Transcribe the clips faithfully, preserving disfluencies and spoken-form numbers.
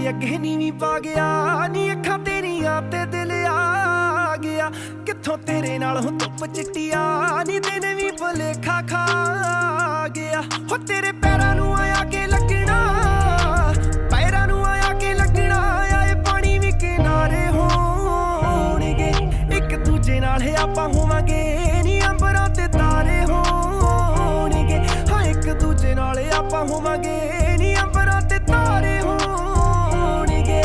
अगे नीवी पा गया नी अखां तेरियां ते दिल आ गया। कित्थों तेरे नाल हो धुप चिट्टिया नी दिन भी भुलेखा खा गया। हो तेरे पैरां नूं आया के लगना पैरां नूं आया के लगना आए पानी भी किनारे होणगे। एक दूजे नाल आपां होवांगे नी अंबरां ते तारे होणगे। हाँ एक दूजे नाल आपां होवांगे नी अंबरां ते तारे होणगे।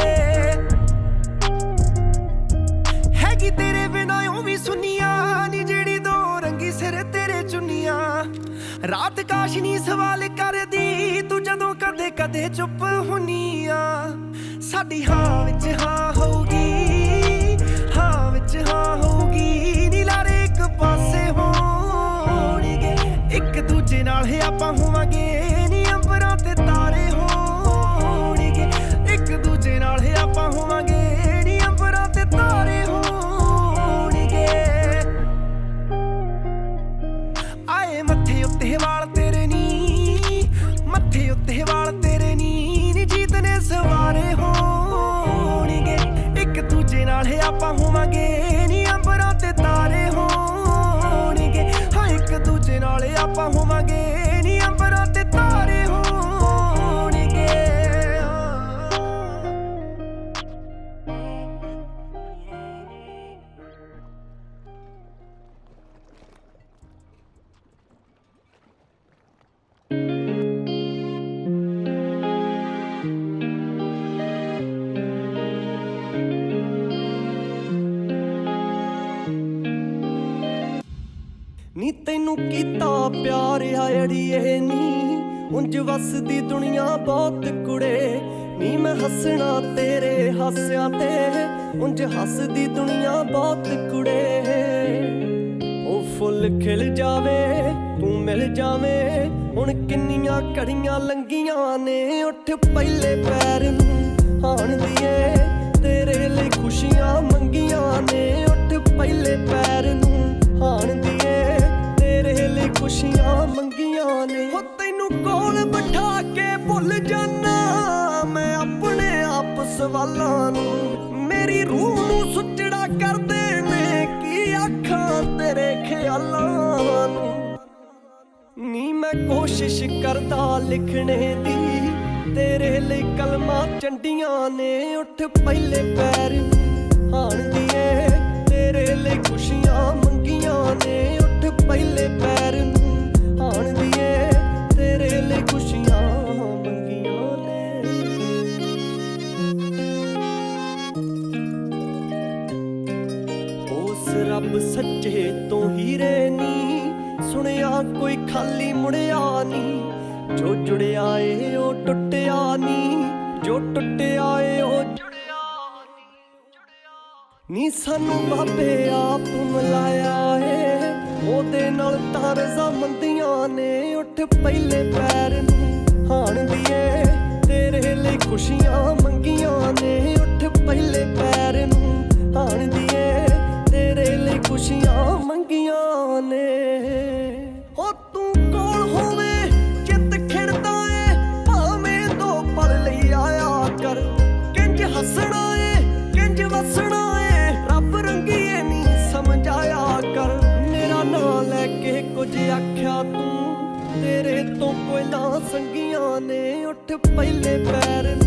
हैगी तेरे बिना ओह भी सुनिया नी जेड़ी दो रंगी सिर तेरे चुनिया। रात काश नी सवाल करदी तू जदों कदे कदे चुप हुनिया। साडी हाँ विच हाँ होगी हाँ विच हाँ होगी नी लारे एक पासे होणगे। एक दूजे नाल आपां होवांगे नी अंबरां ते तारे होणगे। एक दूजे नाल आपां होवांगे नी अंबरां ते तारे होणगे। आए मत्थे उत्ते वाल तेरे नी मत्थे उत्ते वाल तेरे नी नी जीत ने सवारे होणगे। एक दूजे नाल आपां होवांगे नी अंबरां ते तारे होणगे। हाँ एक दूजे नाल आपां होवांगे नी अंबरां ते तारे होणगे। नी तैनू कीता प्यार अड़िए नी उंज वसदी दुनिया बहुत कुड़े। नी मैं हसना तेरे हास्यां ते उंज हसदी दुनिया बहुत कुड़े। ओ फुल खिल जावे तू मिल जावे हुण किन्नियां घड़ियां लंघियां ने। उठ पहले पैर नूं हाण दिए तेरे लिए खुशियां मंगियां ने। उठ पहले पैर नूं हाण दिए तेरे लिए खुशियां मंगियां ने। हो तैनू कोल बिठा के भुल जाना मैं अपने आप सवालां नूं। मेरी रूह नूं सुचड़ा करदे ने की आखां तेरे ख्यालां नूं। नी मैं कोशिश करदा लिखने दी तेरे लिए कलमां चंडियां ने। उठ पहले पैर हाण दिए तेरे लिए खुशियां मंगियां ने। उठ पहले पैर हाण दिए तेरे लिए खुशियां मंगियां ने। उस रब सच्चे तो हीरे नी सुनिया कोई खाली मुड़िया नी। जो जुड़िया ए ओ टुटिया नी जो टुटिया ए ओ जुड़िया नी। सानू बाबे आप मिलाया है ओदे नाल तां रज़ामंदियां ने। उठ पहले पैर हाण दिए तेरे लिए खुशियां मंगियां ने। उठ पहले पैर हाण दिए तेरे लिए खुशियां मंगियां ने। हो तू कोल होवे चित खिड़दा ए भावें दो पल लई आया कर। किंज हसना ए किंज वसना ए रब रंगीए नी समझाया कर। मेरा नां लैके कुछ आख्या तू तेरे तो कोई ना संगियां ने। उठ पहले पैर